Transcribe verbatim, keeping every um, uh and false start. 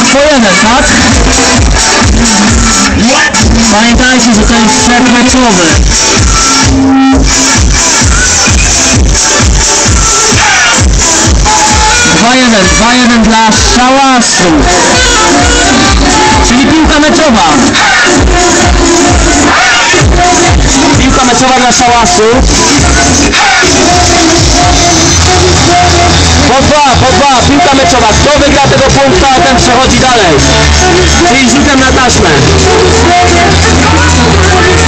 po jeden, tak? Pamiętajcie, że to jest set meczowy. dwa jeden, dwa jeden dla Szałasu. Czyli piłka meczowa. Piłka meczowa dla Szałasu. Po dwa, po dwa, piłka meczowa. Kto wygra tego punkta, ten przechodzi dalej. Czyli rzutem na taśmę.